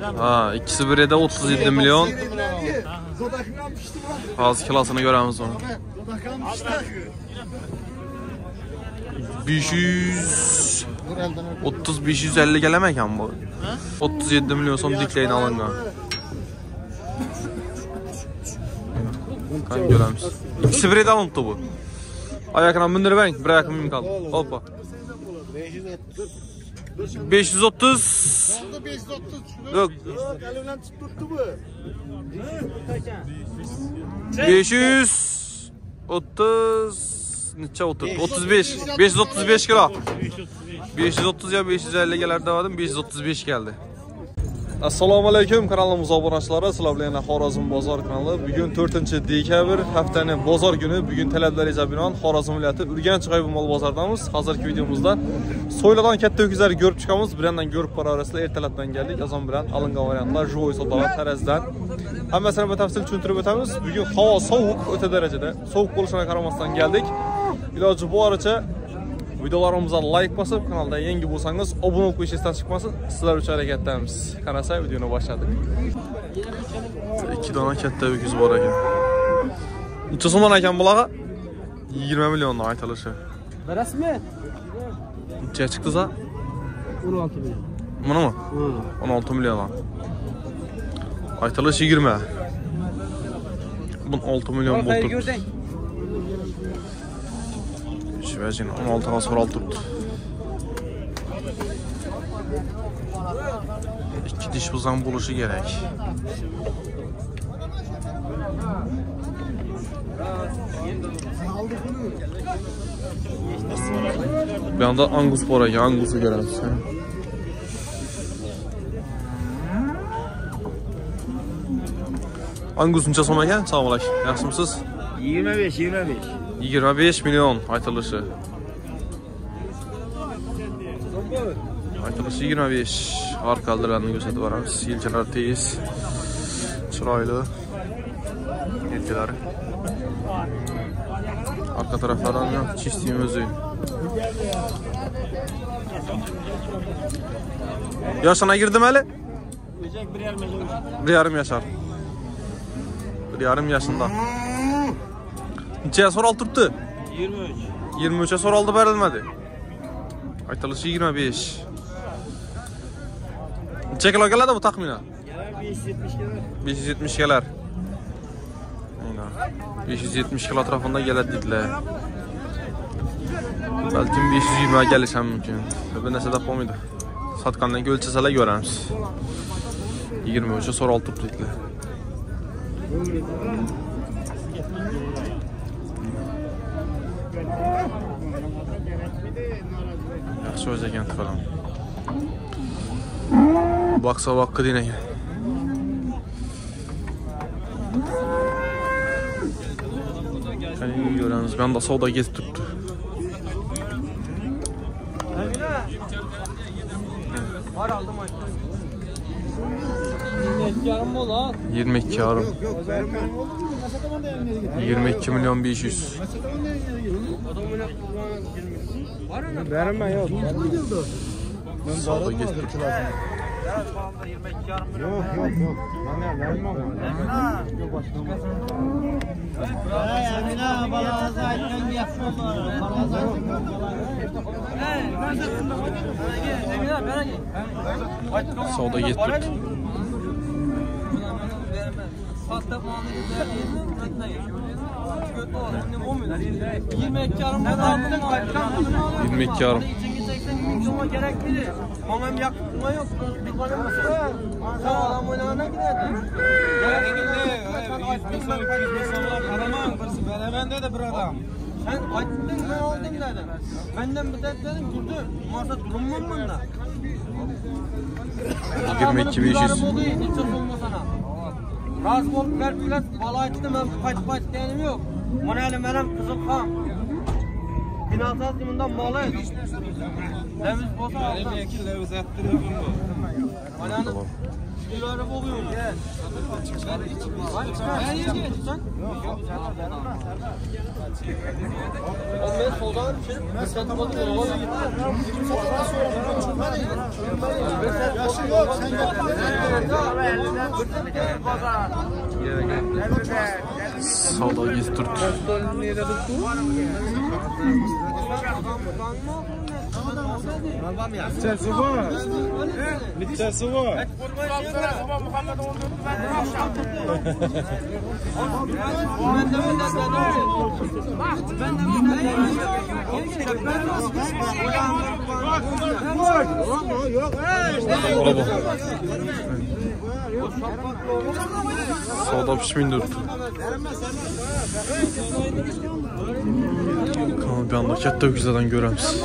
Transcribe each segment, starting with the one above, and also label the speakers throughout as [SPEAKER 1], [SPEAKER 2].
[SPEAKER 1] Ha, ikisi birede 37 milyon. Hazır kilasını göremiz onu. 530-550 gelemeken bu. 37 milyon son dikleyin alıngan. Kan göremiz. İkisi birede alındı bu. Ayakına bindirip verin, bir ayakına mümkün kaldı. Hoppa. 530. Yok. 530. Neçe oturdu? 35. 535 kilo. 530 ya 550 gelir demedim. 535 geldi. Assalomu alaykum kanalimiz obunachilari. Sizlar bilan Xorazm bozor kanali. Bugun 4-dekabr haftaning bozor kuni. Bugun talablarga binoan Xorazm viloyati Urganch hayvonot bozoridamiz. Hozirgi videomizda so'yladan katta ho'kizlarni ko'rib chiqamiz. Birandan ko'rib boraverasizlar. Ertalabdan keldik. Azon bilan alingan variantlar joy sotalar tarazdan. Hammasini batafsil tushuntirib o'tamiz. Bugun havo sovuq, o'ta darajada. Sovuq bo'lishiga qaramasdan keldik. Iloji boricha videolarımıza like basıp kanalda yangi bo'lsangiz obuna olup esdan chiqmasin. Sizlar uchun harakatdamiz. Qarasa videoni boshladik. 2 dona katta ho'kiz bor ekan. Necha so'mdan ekan bularga? 20 milliondan aytilishi.
[SPEAKER 2] Rasmi?
[SPEAKER 1] Necha chiqdi za?
[SPEAKER 2] 16 milyon.
[SPEAKER 1] Bunimi? 16 milliondan. Aytilishi 20. Bu 6 milyon bo'ldi. Şivacın 16 asfar alt tuttu. 2 diş buzan buluşu gerek. Bir anda Angus var ya, Angus'u görürüz. Angus neçə soma ekan? Sağ olun. Yaxşımısınız?
[SPEAKER 2] 25.
[SPEAKER 1] 25 milyon aytılışı. Aytılışı 25. Arkalarını gösterdi varamiz. Yelkalar tez. Chiroyli. Yelkalari. Arka taraflardan çiftliğin özü. Yaşına girdim hele? 1,5 yaşar. 1,5 yaşında. Neçeye soral tuttu?
[SPEAKER 2] 23.
[SPEAKER 1] 23'e soraldı verilmedi. Aytılışı 25. Neçe kilo geldi bu tahminen?
[SPEAKER 2] 570 gelir.
[SPEAKER 1] 570 gelir. 570 kilo tarafında gelir dediler. Belki 520'ye gelişem mümkün. Bir nese de pomuydu. Satkandan ölçeseler göremiz. 23'e soral tuttu dediler. Yaxşı o'z ekan tifalım. Baksa hakkı deyin ekan. Qani göramiz. Ben de savdo ketib turibdi.
[SPEAKER 2] Var aldım aytdim. 22,5 bola.
[SPEAKER 1] 22,5. 22 milyon 500.
[SPEAKER 2] Verme yok.
[SPEAKER 1] Savdo ketib turibdi.
[SPEAKER 2] Yok. Bana verme ama. Yok başka. Amina balazı aytgan gap bo'ldi. Balazı aytgan.
[SPEAKER 1] Savdo ketib turibdi.
[SPEAKER 3] Hatta muamele gerekli. Mamam yakma yok. Bir bana mısın? Sağlam oynamana giderdi. Aramam birisi. Ben de bir adam. Sen açtın ben aldın giderdim. Benden bir dedim durdu. Masa durumum bunda.
[SPEAKER 1] 22 500.
[SPEAKER 3] Razı olup verdiler, bala açtım ben kaç denim yok. Bana benim kızım kan. Binasız bundan malı. Leviz bosa aldım. Leviz ettiriyorum bu.
[SPEAKER 1] Tamam.
[SPEAKER 3] Şunları boğuyor. Gel. Ben soldan sen tutmadın olmalı gitti.
[SPEAKER 2] Yaşı yok, sen
[SPEAKER 1] Savda 104.
[SPEAKER 2] Bittesi var. Bittesi var.
[SPEAKER 1] Savda pişmeyin dört. Kanal bir anda katta güzelden göremiz.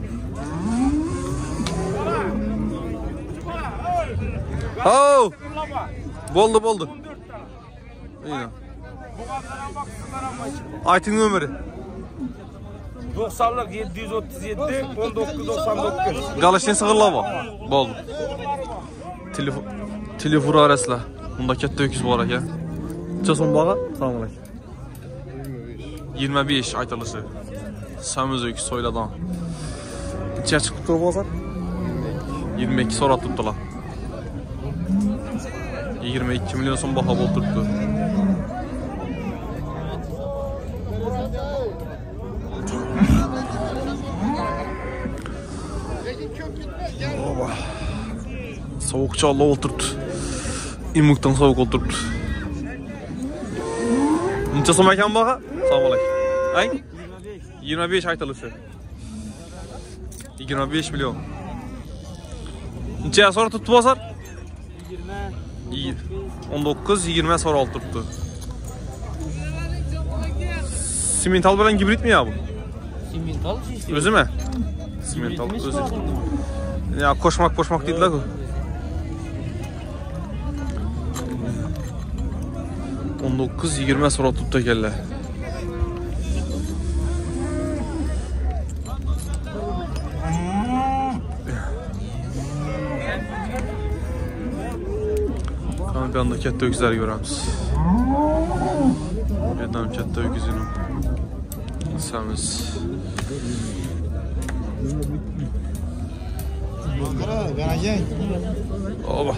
[SPEAKER 1] Oh! Boldu. İyi. Aytın ömrü.
[SPEAKER 4] 90'lık 737 1999.
[SPEAKER 1] Galaşın sığırlama. Boldu. Telefon arasla. Bunda katta öküz var ya. Çason bağa. Selamun aleyküm. 25 aytalısı. Samuz öküz soyladan. İçer çıkıp dur bazar. 22 sonra tuttular. 22 milyon son baha oturttu. Baba. Soğukça Allah oturttu. İmuktan soğuk oturttu. Neçe son mekan baha? Selamun aleyküm. Ay? 25 aytalısı. 25 milyon. Neçe sonra tuttu bazar? 19-20 sonra alt tuttu. Simental bilen hibrit mi ya bu?
[SPEAKER 3] Simental işte.
[SPEAKER 1] Özü mü? Simental özü. Ya koşmak dediler ki. 19-20 sonra tuttu kelle. Bir anda katta öküzler göremiz. Birden katta öküzünü semiz. Oba.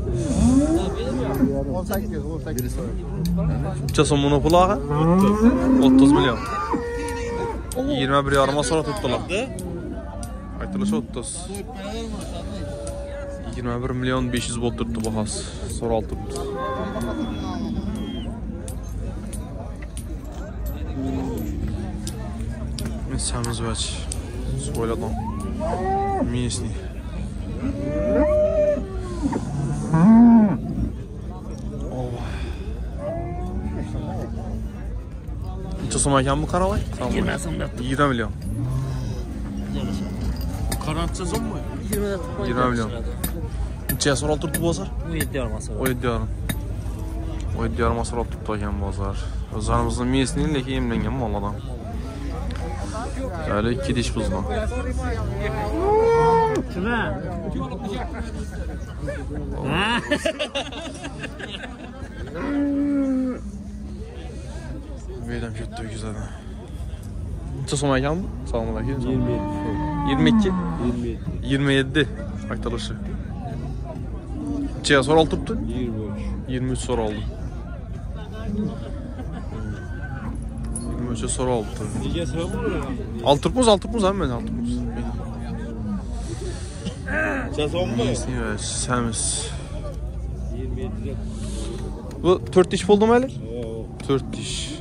[SPEAKER 2] 18.
[SPEAKER 1] Çason bunu pulağa? 30 milyon. 21 yarıma sonra tuttular. Aytılışı 30. 21 milyon 500 bol tuttu bu has. Sonra alt tuttu. Ben semiz veç. Soyladan. Miesni. Neçe soma ekan bu karalay? 20 milyon.
[SPEAKER 4] Karanlıkça son mu?
[SPEAKER 1] 20 milyon. Neçe sonra alt tuttu bozar?
[SPEAKER 3] 17 yarım asır.
[SPEAKER 1] 17 yarım. 17 yarım asır alt tuttu ekan bozar. Özlerimizin miesini leki emlengen maladan. Yani 2 diş buzma.
[SPEAKER 3] Kime?
[SPEAKER 1] Beydem kötü güzel. Neçe soma ekan bu? Selamun aleyküm. 22. 27. Aytalışı. Neçe sonra alt tuttu? 23 sonra oldu. 23'e sonra oldu. Alt turpumuz hemen alt turpumuz.
[SPEAKER 4] Sezon mu?
[SPEAKER 1] Evet, semiz. Bu 4 diş oldu mu hele? 4 diş.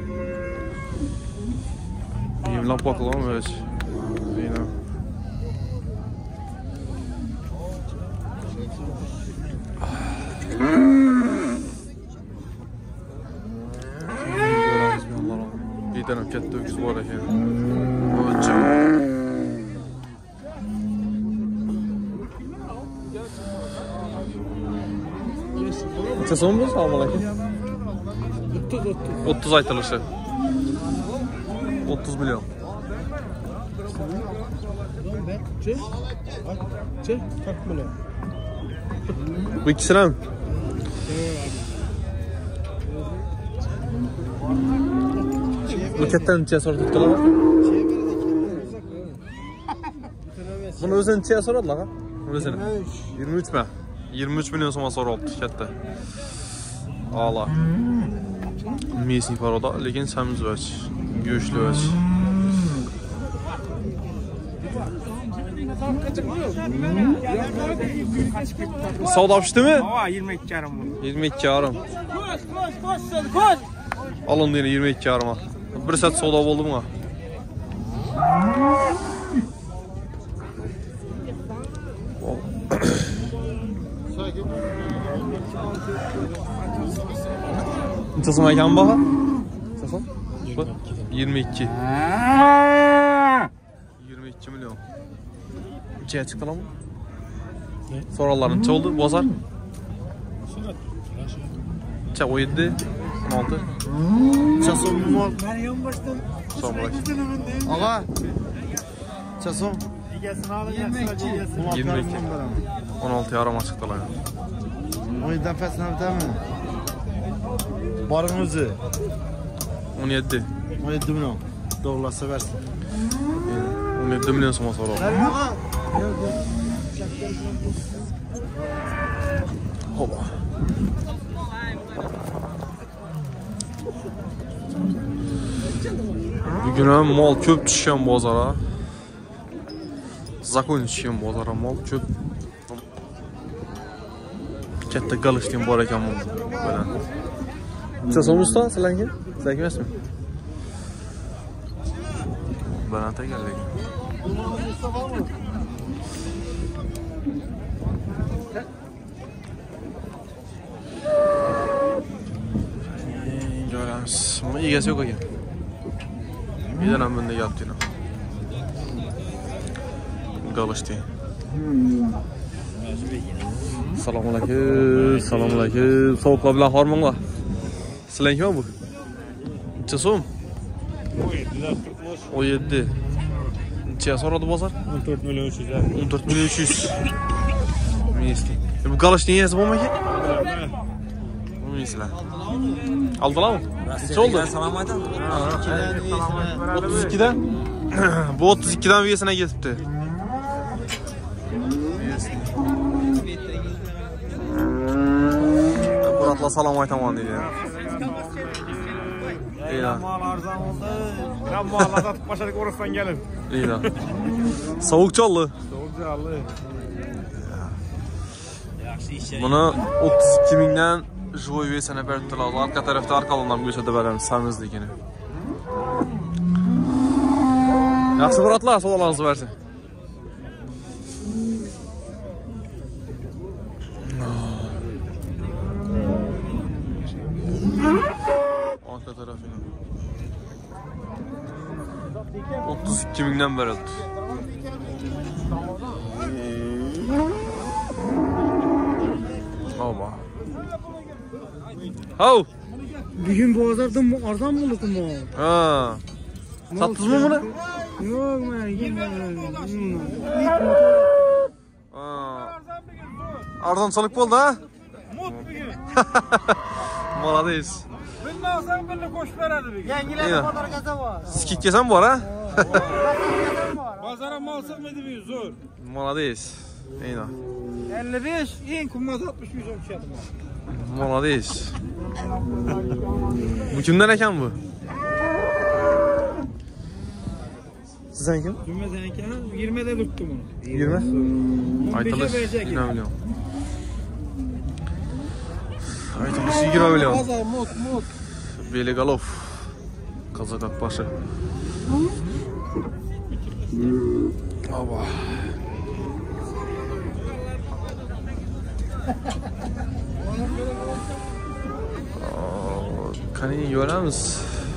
[SPEAKER 1] Yemlap bakalım evet. Yine. Bir tane katta öküz var ekan. Neçe son bu? Selamun aleyküm. 30 aytılışı. 30 milyon.
[SPEAKER 2] Çek. 40 milyon.
[SPEAKER 1] Bu ikisine mi? Bu katta necha so'rayaptilar? Buni o'zi necha so'radilar? O'zini. 23 mi? 23 milyon so'm so'rayapti katta. A'la. Messi paroda, lekin samiz vach, go'shtli vach. Savdo pişdimi?
[SPEAKER 3] Ha, 22,5 bu.
[SPEAKER 1] 22,5. Alındı yine 22,5'a. Bir saat savdo bo'ldi mu? Necha so'm ekan baho? Necha so'm? 22. 22 milyon. Nechaga chiqdilarmi? So'rovlar necha oldu bozor? Necha 17, 16.
[SPEAKER 4] Necha so'm mol?
[SPEAKER 1] Ağa.
[SPEAKER 4] Necha so'm?
[SPEAKER 1] 22. 16 yarama çıktılar.
[SPEAKER 4] O yüzden fesne bitemem. Barın özü.
[SPEAKER 1] 17.
[SPEAKER 4] 17 milyon. Doğrulasa versin.
[SPEAKER 1] 17 milyon soma sonra. Hopa. Bugün hem mal köp düşen bozara. Zakon düşen bozara mal köp. Katta qalışdığım bor ekan bu. Böyle. Necha so'm usta sizlarga? Sizlarga emasmi? Banata geldik. Göremiz. Ama egasi yok ekan. Bir tane bunda yaptı yine. Qalışdı. Selamünaleyküm. Selamünaleyküm. Soğukla bilen hormonla. Sizlar kim bu? Necha so'm? 17. Necha so'radi bozor?
[SPEAKER 4] 14 milyon 300.
[SPEAKER 1] 14 milyon 300. Messi. Bu qalış niyesi bo'lmaydi? Messi. Aldılar mı? Necha oldu?
[SPEAKER 3] Salam aytam.
[SPEAKER 1] 32'den. Bu 32'den viyesine getipti. Murat'la salam aytaman deydi. İyi
[SPEAKER 3] Mal arzan oldu. Ben bu Allah'a atıp başladık orasından gelin.
[SPEAKER 1] İyi da. Soğuk çaldı.
[SPEAKER 3] Çok canlı.
[SPEAKER 1] Buna 32 binden joy viyesine berdiler. Arka tarafta arkalından göçede veren samizligini. Yaxşı Murat'la soğulanızı versin. Arka tarafına 32 binden verildi. Oba. Hav.
[SPEAKER 2] Bugün bozardım arzan mı oldu mu?
[SPEAKER 1] Ha. Sattınız mı bunu?
[SPEAKER 2] Yok ben yemedim.
[SPEAKER 1] Ha. Arzan salık oldu ha?
[SPEAKER 3] Mut bugün.
[SPEAKER 1] Maladayız.
[SPEAKER 3] Ben alsam benimle koş veradi bugün.
[SPEAKER 2] Yengiler kadar gaza var.
[SPEAKER 1] Skik yesen bu ara.
[SPEAKER 3] Pazara mal sığmadı bir zor.
[SPEAKER 1] Maladayız. İyi da.
[SPEAKER 3] 55 en kumaz 60 100 ölçüyordu.
[SPEAKER 1] Maladayız. Bu kimden eken bu? Sizden kim?
[SPEAKER 3] Cümleden eken 20'de tuttum onu.
[SPEAKER 1] 20. Aytalış
[SPEAKER 3] verecek
[SPEAKER 1] 20 milyon. Aytalış 20 milyon.
[SPEAKER 3] Pazar mut.
[SPEAKER 1] Beligalov. Kazak Akbaşı. Aba. Kanini göremiz.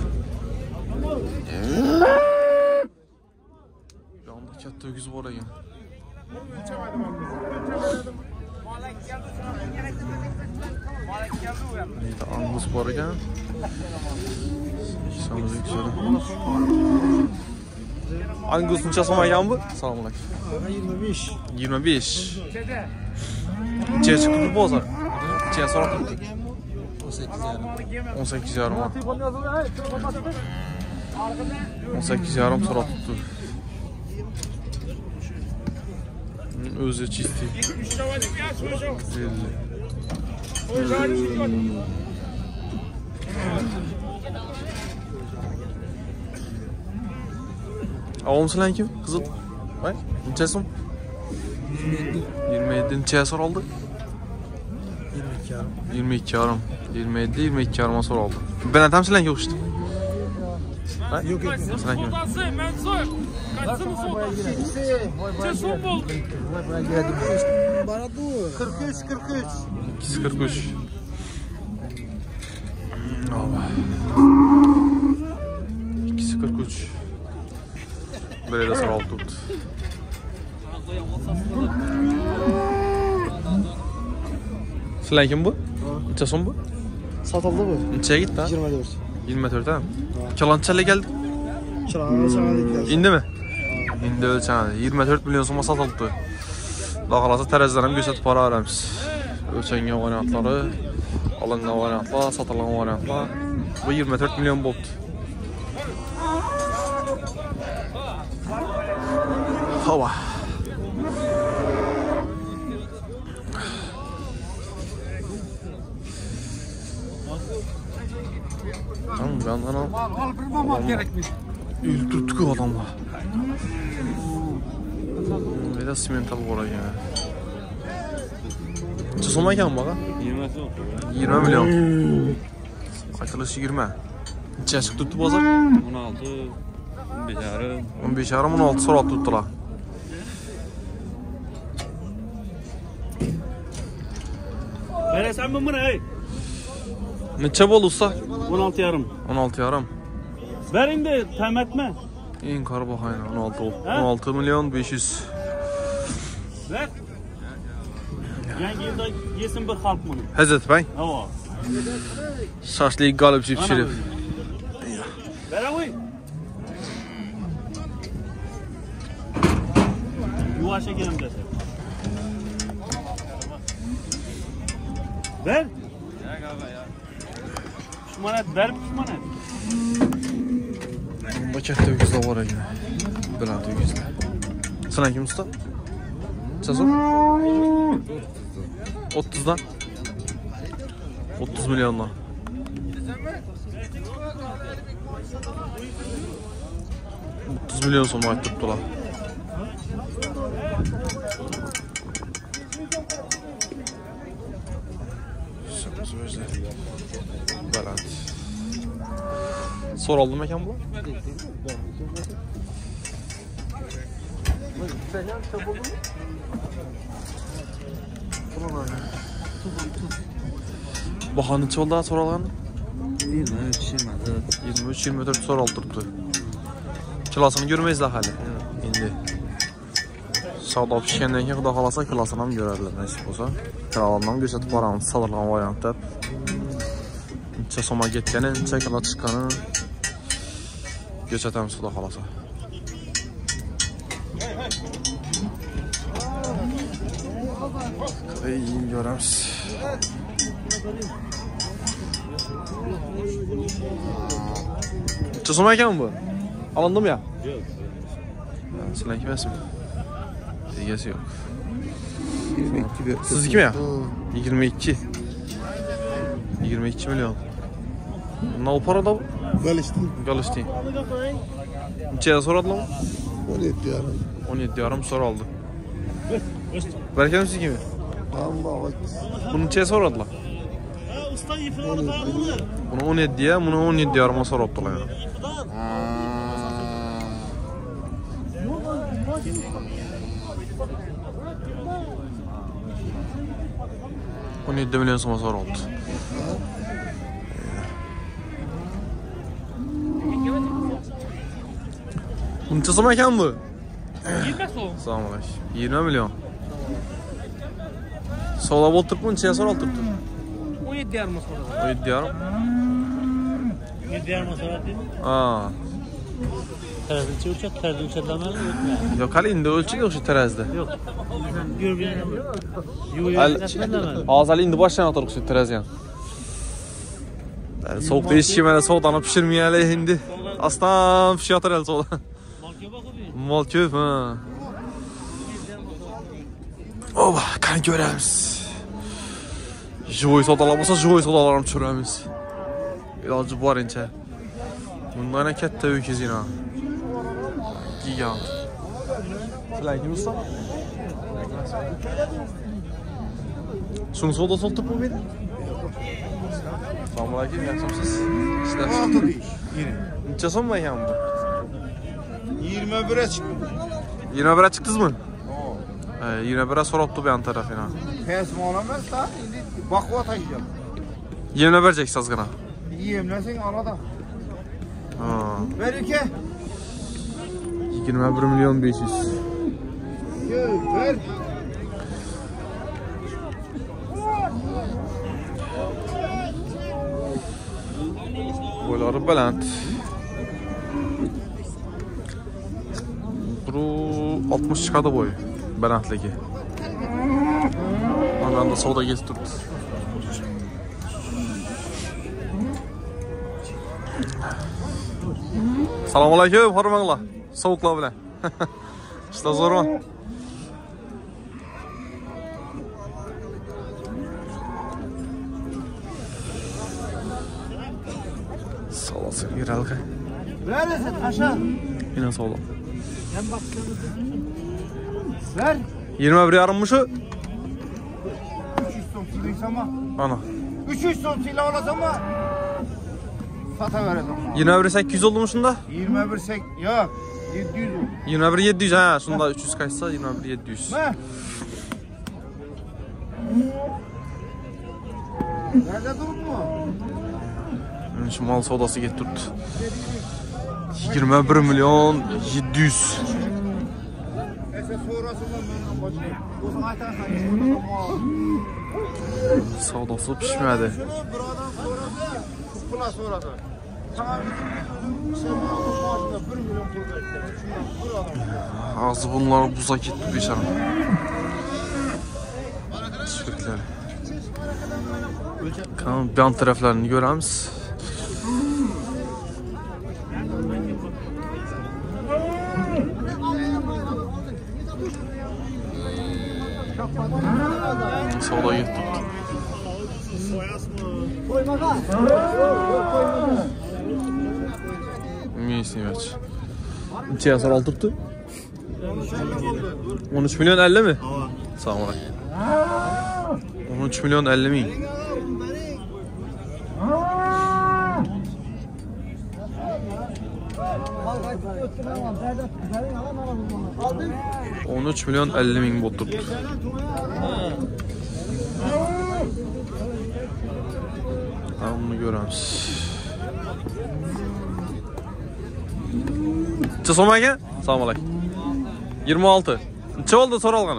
[SPEAKER 1] Yandı katta öküz var ekan. Neydi angus var ekan. Sanırım güzel. Angus necha so'm ekan bu? Assalomu alaykum.
[SPEAKER 2] 25.
[SPEAKER 1] 25. Neçeye çıktı bu bozar? Neçeye sorup tuttu? 18 yarım. 18 yarım sorup tuttu. Özü çisti. Avum silen kim? Kızıl. Vay, neçesin? 27. Neçeye sor oldu? 22 yarım. 27, 22 yarıma sor oldu. Ben atam silen yok işte. Yok yok. Silen kim?
[SPEAKER 2] Kaçsın mı soğuk? Sen soğuk mu oldun?
[SPEAKER 3] 43 43.
[SPEAKER 1] 243. Allah. 243. Böyle de sor oldu. Silen kim bu? Neçe son bu?
[SPEAKER 4] Satıldı bu.
[SPEAKER 1] Neçeye gitti ha?
[SPEAKER 4] 24.
[SPEAKER 1] 24 ha? Kalançayla geldi.
[SPEAKER 4] Çırağına
[SPEAKER 1] İndi mi? İndi ölçəndi. 24 milyon soma satıldı. Dağılasa tərəzilərəm göstərib para arəmiz. Ölçənə variantları, alınğa variantlar, satılan variantlar. Bu 24 milyon boldu. Hava. Tamam, ben
[SPEAKER 3] Al gerekmiş.
[SPEAKER 1] Öldürdük adamı. Bir de simental oraya ya. Çözüm ayken bak ha? 20 milyon. Kaçılışı 20. Neçə açıq tutdu bazar?
[SPEAKER 5] 16, 15 yarım.
[SPEAKER 1] 15 yarım, 16 sorat tutdular.
[SPEAKER 5] Veresen mi bunu hey?
[SPEAKER 1] Neçə bol usta?
[SPEAKER 5] 16 yarım.
[SPEAKER 1] 16 yarım.
[SPEAKER 5] Verin de tem etme.
[SPEAKER 1] En karı bakayın 16 ol.
[SPEAKER 5] Ha?
[SPEAKER 1] 16 milyon 500.
[SPEAKER 5] Ver. Yangi yılda yesin bir halk bunu.
[SPEAKER 1] Hazret Bey.
[SPEAKER 5] Hava.
[SPEAKER 1] Şaşlıyı qalıp pişirib.
[SPEAKER 5] Ver abi. Yuvaşa girelim dese. Ver. Pişmanet ver pişmanet.
[SPEAKER 1] Bunda katta öküzlər var yine. Bilən öküzlər. Sana kim usta? Çazım? 30'dan. 30 milyondan. milyon so'm aytibdilar. Baland. So'raldimi ekan bular? Baha necha bo'ldi so'ralgani? 23-24 so'ralib turibdi. Kilosini görmeyiz hali. Endi savdo pishgandan keyin xudo xolasa kilosini ham ko'radilar, nasib bo'lsa. Kilolarni ham ko'rsatib boramiz, sotilgan variantda. Necha so'mga ketgani, necha kilo chiqqani ko'rsatamiz xudo xolasa. Ey, göramiz. Necha so'm ekan bu? Alındım ya.
[SPEAKER 5] Yok.
[SPEAKER 1] Sen kimsin? Egesi yok. 22. Siz kim ya? 22. 22 milyon. Ne o para da bu?
[SPEAKER 4] Galıştın.
[SPEAKER 1] Galıştın. Neçeye soradı lan?
[SPEAKER 4] 17 yarım.
[SPEAKER 1] 17 yarım soru aldı. Berken siz kimi?
[SPEAKER 4] Allah
[SPEAKER 1] Bunu neçeye soradı lan?
[SPEAKER 5] Usta yıfırmalı var bunu.
[SPEAKER 1] Bunu 17 ya, bunu 17 yarıma soradılar yani. 17 milyon soma soru oldu. Bunun çözüm ekan bu?
[SPEAKER 2] 20 so'm.
[SPEAKER 1] Sağ olun. 20 milyon. Sola bol turp mu? Neçeye soru oldu turptu?
[SPEAKER 2] 17 yarım so'radi.
[SPEAKER 1] 17 yarım.
[SPEAKER 5] 7 yarım sonra değil mi?
[SPEAKER 1] Aa.
[SPEAKER 5] Terazide ölçek, terazide ölçeklemeli ötme.
[SPEAKER 1] Yok hali indi ölçek yok şu terazide.
[SPEAKER 5] Yok. Sen görgüne yuvarlak
[SPEAKER 1] Ağız hali indi başlayan oturuk şu terazyan. Soğuk değişikliği bana soğuktan pişirmeyeli indi. Aslan pişiyor atar el soğuktan. Mal köp ha. Oba kan göremiz. Joy sodalar olsa joy sodalarını çüremiz. İlacı var ince. Bundan katta öküz yine. Gigant. Flankimiz usta. Şunu soda soltup mu beni? Selamun aleyküm, yaxşımsınız?
[SPEAKER 4] Altı değil.
[SPEAKER 1] Neçə son mu ekan bu?
[SPEAKER 4] 21'e çıktı.
[SPEAKER 1] 21'e çıktınız mı? 21'e soraptı bir yan tarafına.
[SPEAKER 4] Kesme olamaz da şimdi bakıva takacağım.
[SPEAKER 1] 20'e vereceksin azgına.
[SPEAKER 4] Yiyemlesin arada.
[SPEAKER 1] Ha.
[SPEAKER 4] Ver iki.
[SPEAKER 1] 21 milyon 500.
[SPEAKER 4] Ver.
[SPEAKER 1] Boyları belənd. Bu 60 çıxadı boyu. Beləndligi. Ondan da soda gez durdu. Selamun aleyküm, hormanglar. Soğuklar bilen. İşte zor mu? Sağ olasın, girəlik.
[SPEAKER 4] Neredesin taşa?
[SPEAKER 1] Yine sağ olun.
[SPEAKER 4] Ver.
[SPEAKER 1] 21 yarımmışı.
[SPEAKER 4] 300 son silah ama.
[SPEAKER 1] Ana.
[SPEAKER 4] 300 son silah olasam ama. Sata vereceğim.
[SPEAKER 1] 21 800 olmuşsun da.
[SPEAKER 4] 21 sek. Yok. 700 oldu.
[SPEAKER 1] 21 700 ha. Şunda 300 kaçsa 21 700.
[SPEAKER 4] Ne? Nerede durum mu?
[SPEAKER 1] Şu mal sodası getirdi. 21 milyon 700.
[SPEAKER 4] Neyse sonrasında ben başlayayım. O zaman aytan
[SPEAKER 1] Sodası pişmedi.
[SPEAKER 4] şunu buradan sonrası, kupula sonrası. Sana bir şey maaşında 1 milyon pul verecekler. Şundan buradan.
[SPEAKER 1] Ağzı bunlar buza gitti beşerim. Çiftlikler. Kanalın bir yan taraflarını göremiz. Sola gitti. Neyse veç. Neçeye sonra aldırdı? 13 milyon 50 mi? Sağ ol. 13 milyon 50 mi? On 13 milyon 50 bin bozdurdu. Bunu görürüz. Neçə soma ekan? Salam aleyküm. 26. Neçə oldu soralğanı?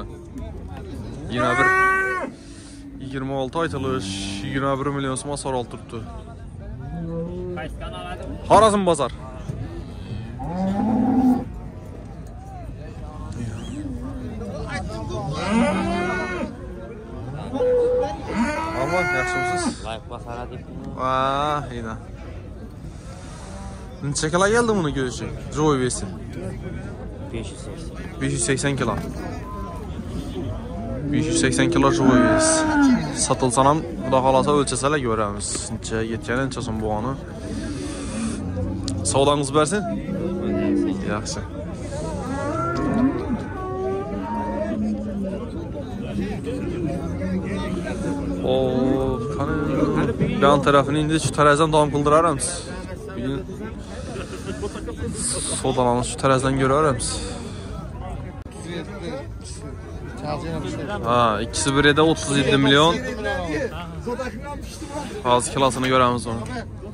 [SPEAKER 1] 26 aytılış. 21 milyon soma soraltırdı. Xorazm bozor. Aman yaxşımsınız?
[SPEAKER 3] Layık basara deyip.
[SPEAKER 1] Yine. Neçə kilo geldi bunu görüşecek? Joy versin.
[SPEAKER 3] 580.
[SPEAKER 1] 580 kilo. 580 kilo joy versin. Satılsanam, Xudo xolasa ölçəsələr görəmiz. Neçə yetkən, neçə son bu anı. Savdanız versin? Yaxşı. Yan tarafını indi şu tərəzdən davam qıldırarım. Bugün sodalanı şu tərəzdən görərəm. Ha, ikisi bir yerde 37 milyon. Bazı kilasını görəmiz onu.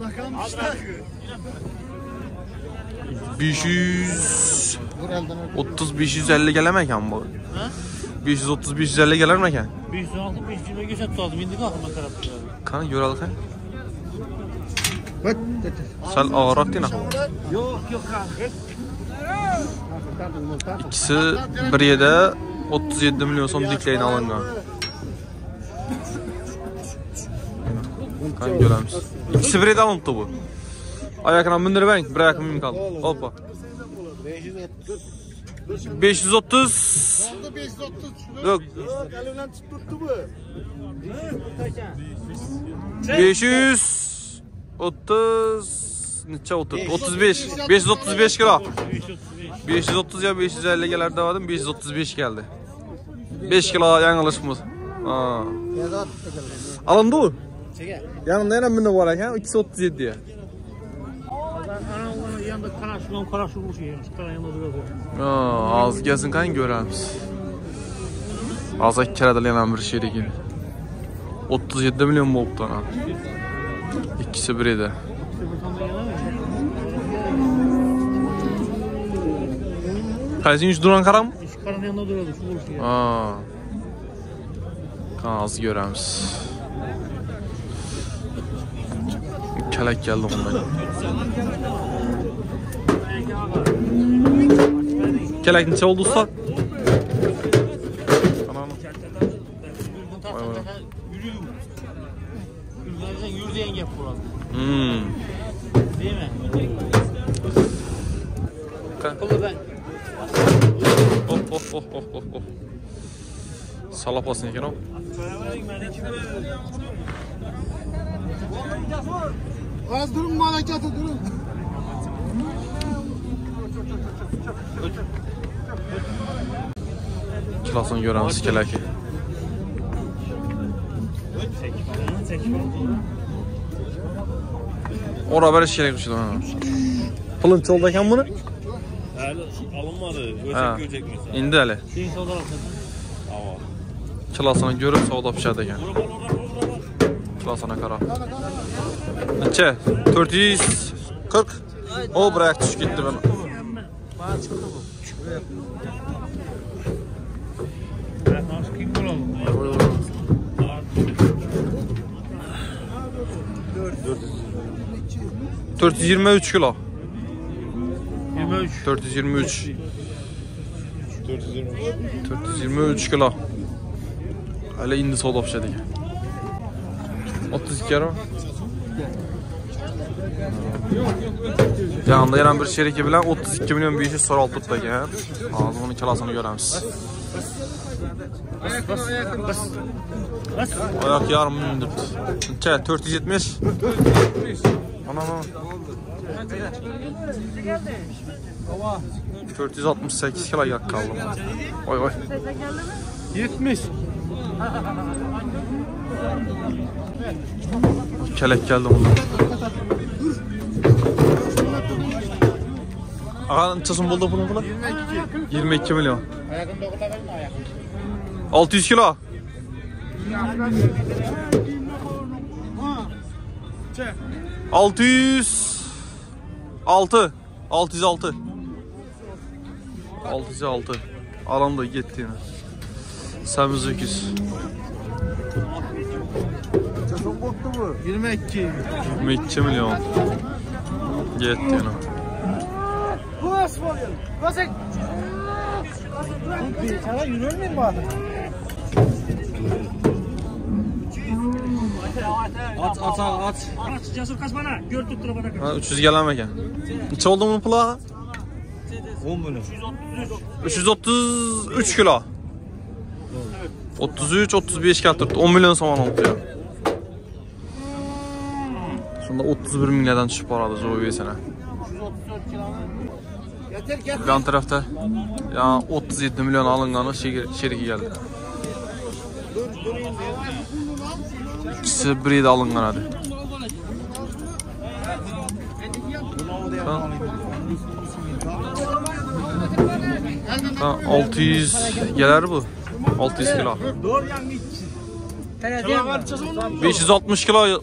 [SPEAKER 1] 530-550 gələməkən bu. 530-550 gələrməkən.
[SPEAKER 5] 506-520 geçe tutalım. İndik aklıma tarafı.
[SPEAKER 1] Kanı görəlik hə? Sən ağıraq deyin axı.
[SPEAKER 3] Yok yok kanka.
[SPEAKER 1] İkisi bir yerde 37 milyon so'm dikleyin alıngan. Kan göremiz. İkisi bir yerde alındı bu. Ayakına mindirip bir ayakına mindirip kaldı. Hoppa. 530.
[SPEAKER 4] Oldu 530.
[SPEAKER 1] Yok.
[SPEAKER 4] Elimden tuttu bu.
[SPEAKER 1] 530 neçe otur? 35. 535 kilo. 530 ya 550 geler devadım. 535 geldi. 5 kilo yanılışımız. Alındı o. Yanında yana minne var ekan 237 ya.
[SPEAKER 5] Ana yanında karaşılan şey. Yanında duruyor.
[SPEAKER 1] Az gelsin kan göremiz. Az kerede yanan bir şey değil. 37 milyon boluptu ana. İkisi bir edi. Kaysin üç duran karam?
[SPEAKER 5] Şu karanın yanında duruyordu. Şu buluşuyor.
[SPEAKER 1] Kan az göremiz. Kelek geldi ondan. Kelek neçe oldu usta?
[SPEAKER 5] Yürüdü yengep buralı. Değil mi? Kolu ben.
[SPEAKER 1] Oh. Salapasın ekan o.
[SPEAKER 4] Az durun malakatı durun.
[SPEAKER 1] Kilasını göremiz keleki. Ora beriş gerek düştü bana. Pılın çoldayken bunu?
[SPEAKER 2] Alınmadı. Ölçek görecek mesela.
[SPEAKER 1] İndi hele.
[SPEAKER 5] Şeyin soldan alsın.
[SPEAKER 1] Kilasını görüp savda pişerdi eken. Kilasına kara. Neçe? 440. O bırak düşüp gitti bana.
[SPEAKER 5] Bana çıktı bu. Ben nasıl kim bulalım?
[SPEAKER 1] 423 kilo.
[SPEAKER 5] 23.
[SPEAKER 1] 423. 423 kilo. Hele indi savda pişerdi eken. 32 euro. Yanında yanan bir şeriki bilen 32 milyon 500 soru altı tuttu eken. Ağzı onun kilasını göremiz. Ayak yarım indirdi. Neçe? 470. Ana. 468 kilo yak kaldı. Oy.
[SPEAKER 4] 70.
[SPEAKER 1] Kelek geldi bundan. Ağanın çasın buldu bunu bula? 22 milyon. 600 kilo. 606. 606. Alanda gitti yine. Semiz öküz.
[SPEAKER 4] 22.
[SPEAKER 1] 22 milyon. Gitti yine.
[SPEAKER 4] Sana yürür müyüm bu adam?
[SPEAKER 5] Aç. Cesur kaç bana. Gör tuttur bana.
[SPEAKER 1] 300 gelen meken. Neçe oldu bunun pulağı?
[SPEAKER 2] 10 milyon.
[SPEAKER 1] 333 kilo. 33-35 kaltırdı. 10 milyon saman oldu ya. Şunda 31 milyardan düşüp aradı Zoe sene. Yan tarafta ya 37 milyon alınganı şeriki geldi. İkisi biri de alıngan hadi. 600 gelir bu. 600 kilo. 560 kilo.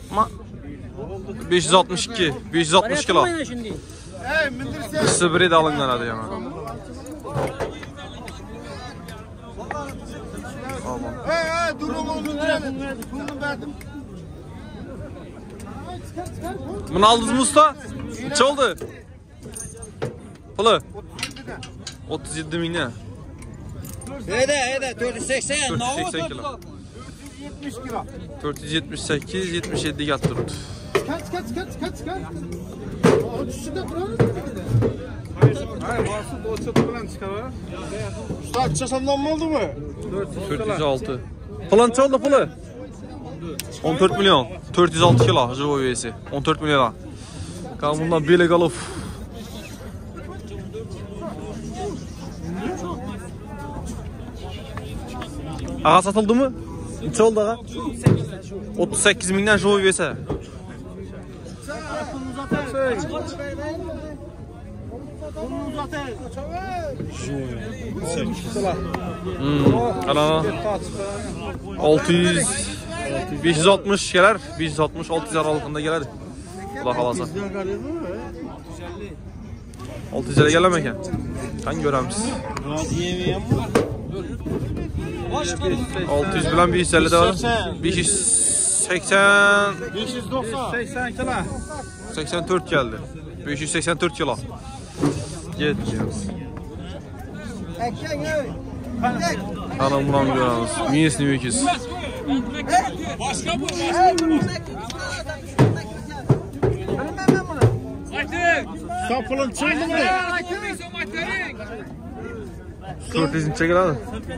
[SPEAKER 1] 562. 560 kilo. İkisi biri de alıngan hadi yani.
[SPEAKER 4] Durum oldu. Bunu verdim.
[SPEAKER 1] Bunu aldınız mı usta? Neçe oldu? Pılı? 37 mingdan.
[SPEAKER 3] Ede 480.
[SPEAKER 1] 480 kilo.
[SPEAKER 4] 70 kilo.
[SPEAKER 1] 478, 77 ga turibdi.
[SPEAKER 4] Kaç. O tushida turadi.
[SPEAKER 2] Hayır, mahsul doçatı bilan chiqarar.
[SPEAKER 4] Usta chasamdan bo'ldimi?
[SPEAKER 1] 406. Plancha oldu puli. 14 milyon. 406 kilo живой веси. 14 milyon. Bundan belek alıp. Ağa satıldı mı? Neçe oldu ağa? 38 mindən живой веси. Ana 600 560 gelir, 560 600 aralığında gelir. Xudo xolasa. 600 ga gelemeken. Qani göramiz. 600 bilan 550 da var. 580
[SPEAKER 2] 590 kilo.
[SPEAKER 1] 84 geldi. 584 kilo. Yetmiyoruz. Anam buram göremiz. Miyesini öküz.
[SPEAKER 5] Başka bu.
[SPEAKER 4] Sapılın çıldımı.
[SPEAKER 1] 400 neçe geldi?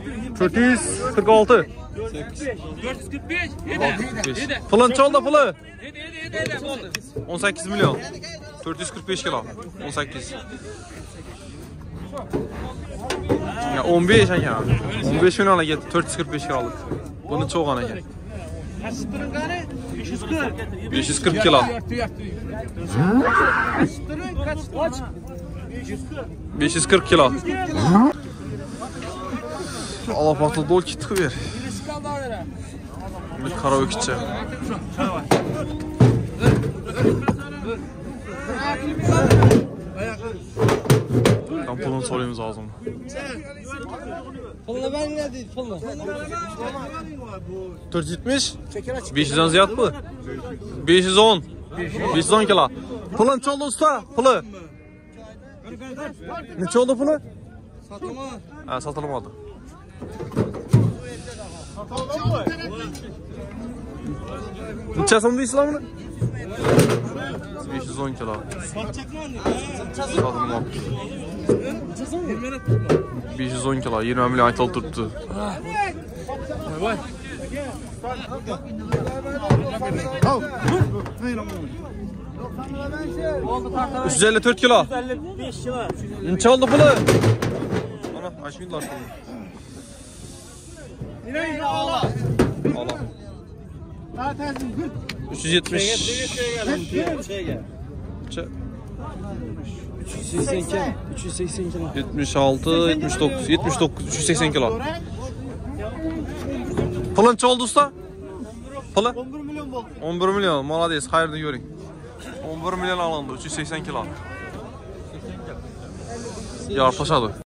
[SPEAKER 1] 446.
[SPEAKER 5] 445.
[SPEAKER 1] 65. Pulun çaldı pulu.
[SPEAKER 5] Ede.
[SPEAKER 1] 18 milyon. 445 kilo. 18. Ya 15 ya. 15 milyona gitti. 445 kiloluk. Bunu çok ana gel. 540 kilo. 540 kilo. Allah batıl dol kit ver. Bir karaoke içe. Pulunu sorayımız lazım.
[SPEAKER 3] Pulunu ben ne değil pulunu.
[SPEAKER 1] 470. 500'den ziyad mı? 510. 510 kilo. Pulun çaldı usta. Pulu. Neçe oldu pulu?
[SPEAKER 3] Satılma.
[SPEAKER 1] Ha, satılmadı. Neçe sonunda İslam'ını? 510 kilo. Satılmadı. 510 kilo. 20 milyon aytal tuttu.
[SPEAKER 2] Vay.
[SPEAKER 1] 354 kilo.
[SPEAKER 3] 55 kilo.
[SPEAKER 1] Neçe oldu pulu? Ana açmıyorlar. Allah. 370.
[SPEAKER 3] 380 kilo.
[SPEAKER 1] 76, 79, 79, 380 kilo. Pulun neçe oldu usta? Pulu?
[SPEAKER 3] 11 milyon oldu.
[SPEAKER 1] 11 milyon. Malades, hayırlı görün. 11 milyon alındı, 380 kilo. Yartaşadı.